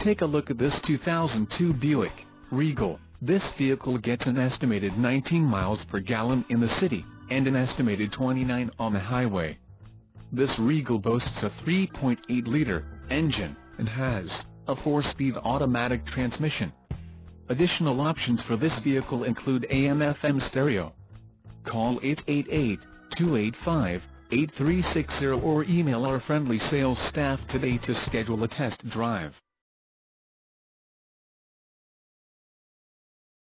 Take a look at this 2002 Buick Regal. This vehicle gets an estimated 19 miles per gallon in the city, and an estimated 29 on the highway. This Regal boasts a 3.8-liter engine, and has a 4-speed automatic transmission. Additional options for this vehicle include AM/FM stereo. Call 888-285-8360 or email our friendly sales staff today to schedule a test drive.